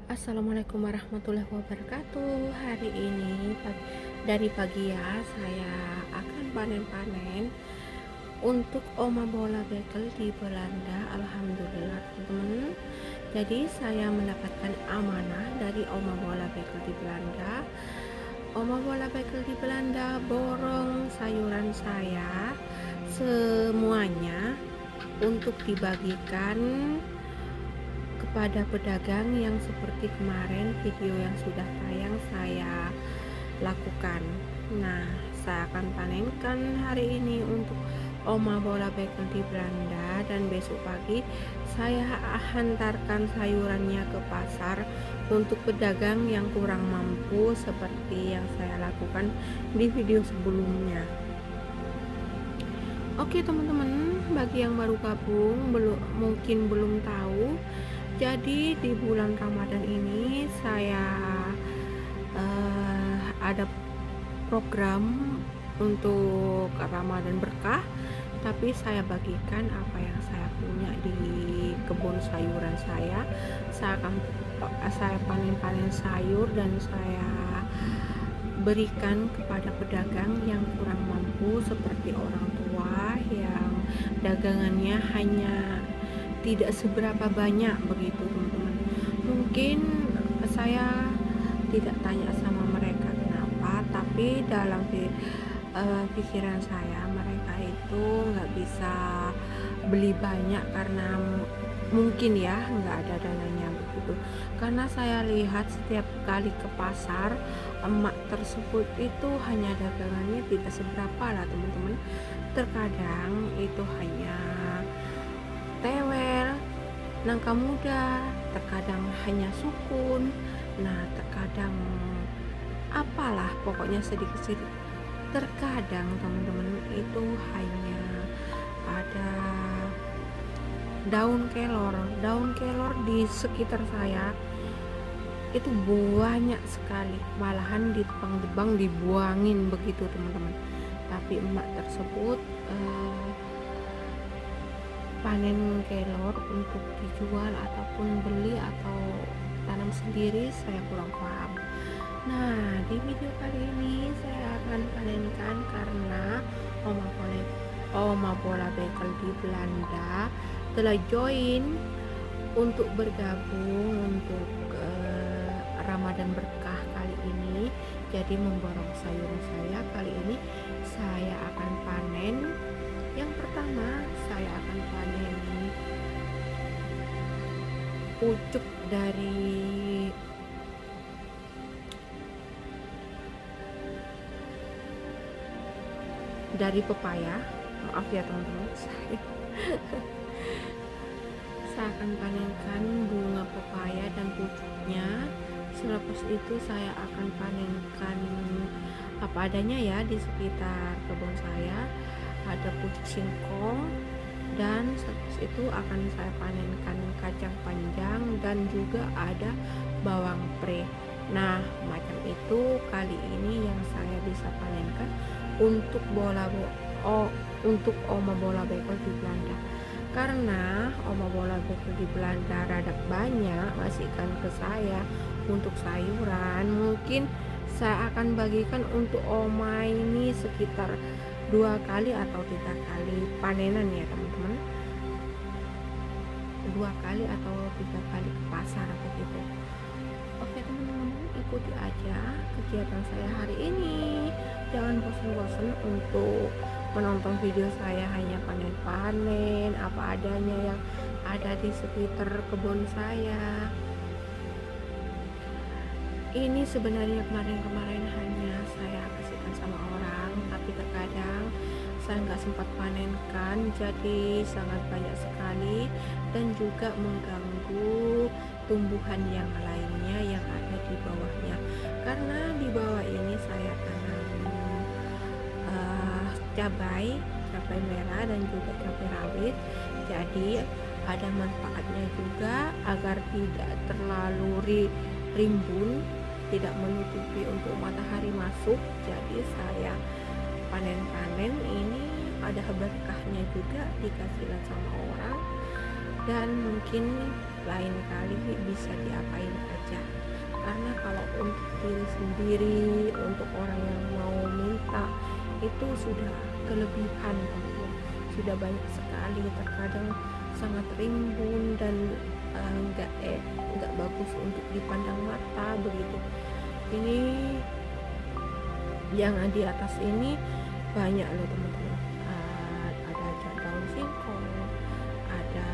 Assalamualaikum warahmatullahi wabarakatuh. Hari ini dari pagi ya, saya akan panen-panen untuk oma bola bekel di Belanda. Alhamdulillah teman-teman. Jadi saya mendapatkan amanah dari oma bola bekel di Belanda. Oma bola bekel di Belanda borong sayuran saya semuanya untuk dibagikan kepada pedagang yang seperti kemarin video yang sudah tayang saya lakukan. Nah, saya akan panenkan hari ini untuk oma bola bekel di Belanda, dan besok pagi saya hantarkan sayurannya ke pasar untuk pedagang yang kurang mampu seperti yang saya lakukan di video sebelumnya. Oke teman-teman, bagi yang baru gabung mungkin belum tahu, jadi di bulan Ramadan ini saya ada program untuk Ramadan berkah, tapi saya bagikan apa yang saya punya di kebun sayuran saya. Saya panen sayur dan saya berikan kepada pedagang yang kurang mampu seperti orang tua yang dagangannya hanya tidak seberapa banyak begitu teman-teman. Mungkin saya tidak tanya sama mereka kenapa, tapi dalam pikiran saya mereka itu nggak bisa beli banyak karena mungkin ya nggak ada dananya begitu. Karena saya lihat setiap kali ke pasar, emak tersebut itu hanya dagangannya tidak seberapa lah teman-teman. Terkadang itu hanya tewel, nangka muda, terkadang hanya sukun, nah terkadang apalah pokoknya sedikit-sedikit. Terkadang teman-teman itu hanya ada daun kelor di sekitar saya itu banyak sekali, malahan ditebang-tebang dibuangin begitu teman-teman. Tapi emak tersebut panen kelor untuk dijual ataupun beli atau tanam sendiri, saya kurang paham. Nah, di video kali ini saya akan panenkan karena oma bola bekel di Belanda telah join untuk bergabung untuk Ramadan berkah kali ini. Jadi memborong sayuran saya kali ini saya akan panen. Yang pertama saya akan panen pucuk dari pepaya. Maaf ya teman-teman, saya akan panenkan bunga pepaya dan pucuknya. Selepas itu saya akan panenkan apa adanya ya di sekitar kebun saya. Ada pucuk singkong, dan selepas itu akan saya panenkan kacang panjang dan juga ada bawang pre. Nah, macam itu kali ini yang saya bisa panenkan untuk untuk oma bola bekel di Belanda. Karena oma bola bekel di Belanda rada banyak ngasihkan ke saya untuk sayuran, mungkin saya akan bagikan untuk oma ini sekitar 2 kali atau 3 kali panenan ya teman-teman, 2 kali atau 3 kali ke pasar begitu. Oke teman-teman, ikuti aja kegiatan saya hari ini. Jangan bosan-bosan untuk menonton video saya hanya panen-panen apa adanya yang ada di sekitar kebun saya. Ini sebenarnya kemarin hanya saya kasihkan sama orang, tapi terkadang saya nggak sempat panenkan, jadi sangat banyak sekali dan juga mengganggu tumbuhan yang lainnya yang ada di bawahnya. Karena di bawah ini saya tanam cabai merah dan juga cabai rawit, jadi ada manfaatnya juga agar tidak terlalu rimbun, tidak menutupi untuk matahari masuk. Jadi saya panen-panen ini ada berkahnya juga, dikasihkan sama orang, dan mungkin lain kali bisa diapain aja. diri sendiri, untuk orang yang mau minta, itu sudah kelebihan teman-teman, sudah banyak sekali, terkadang sangat rimbun dan nggak bagus untuk dipandang mata begitu. Ini yang di atas ini banyak loh teman-teman. Ada daun singkong, ada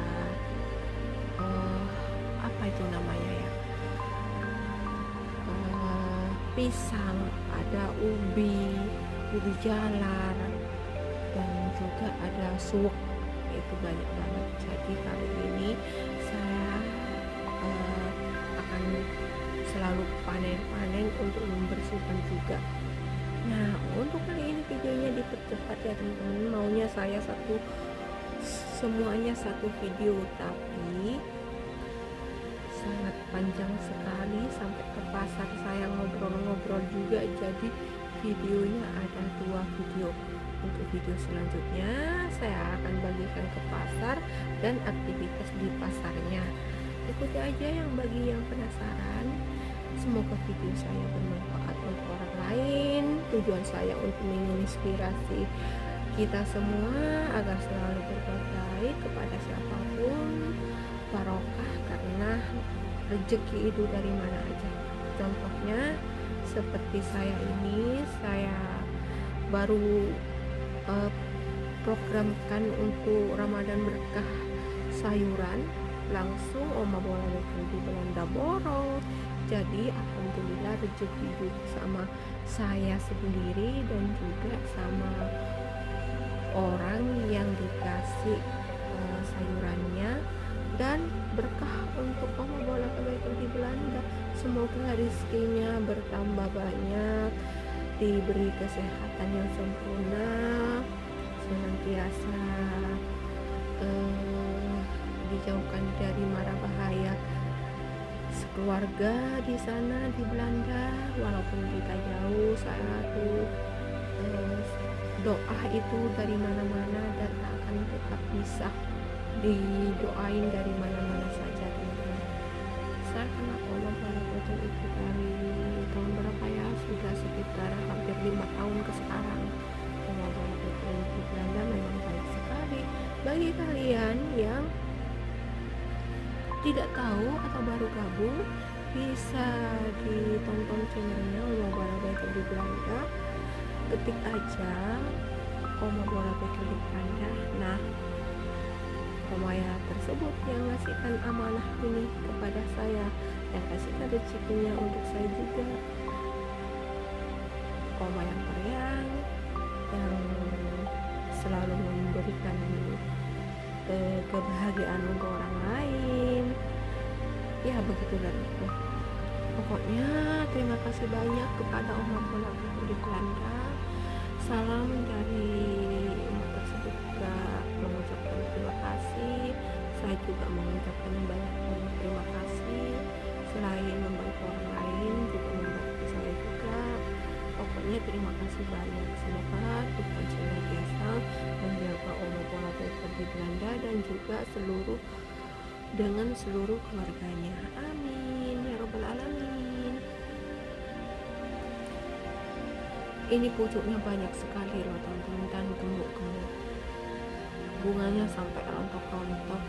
apa itu namanya ya, pisang, ada ubi jalar, dan juga ada suwek. Itu banyak banget. Jadi kali ini saya akan selalu panen untuk membersihkan juga. Nah, untuk kali ini videonya dipercepat ya teman-teman, maunya saya semuanya satu video, tapi sangat panjang sekali sampai ke pasar saya ngobrol-ngobrol juga, jadi videonya ada 2 video. Untuk video selanjutnya saya akan bagikan ke pasar dan aktivitas di pasarnya. Ikuti aja bagi yang penasaran. Semoga video saya bermanfaat untuk orang lain. Tujuan saya untuk menginspirasi kita semua agar selalu berbuat baik kepada siapapun, barokah, karena rezeki itu dari mana aja. Contohnya seperti saya ini, saya baru programkan untuk Ramadan berkah sayuran, langsung Oma Bola di Belanda borong. Jadi alhamdulillah rezeki juga sama saya sendiri dan juga sama orang yang dikasih sayurannya, dan berkah untuk Oma Bola kebaikan di Belanda. Semoga rezekinya bertambah banyak, diberi kesehatan yang sempurna, senantiasa dijauhkan dari mara bahaya sekeluarga di sana di Belanda. Walaupun kita jauh, saya tuh doa itu dari mana-mana dan akan tetap bisa didoain dari mana-mana saja teman-teman. Saya kenal Oma Bola Betul itu dari tahun berapa ya, sudah sekitar hampir 5 tahun ke sekarang. Oma Bola Betul di Belanda memang baik sekali. Bagi kalian yang tidak tahu atau baru gabung, bisa ditonton channelnya Oma Bola Betul di Belanda, ketik aja Oma Bola Betul di Belanda. Nah, Omaya tersebut yang ngasihkan amanah ini kepada saya, yang kasihkan rezekinya untuk saya juga. Oma yang periang, yang selalu memberikan kebahagiaan untuk orang lain. Ya begitulah itu. Pokoknya terima kasih banyak kepada Oma Bola Betul di Belanda. Salam dari umat tersebut juga mengucapkan terima kasih. Saya juga mengucapkan banyak terima kasih. Selain membantu orang lain, juga membantu saya juga. Pokoknya terima kasih banyak. Semoga Tuhan senantiasa menjaga Oma Bola Betul di Belanda dan juga dengan seluruh keluarganya. Amin ya robbal alamin. Ini pucuknya banyak sekali loh teman-teman, dan gemuk-gemuk, bunganya sampai rontok-rontok.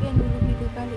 dulu video kali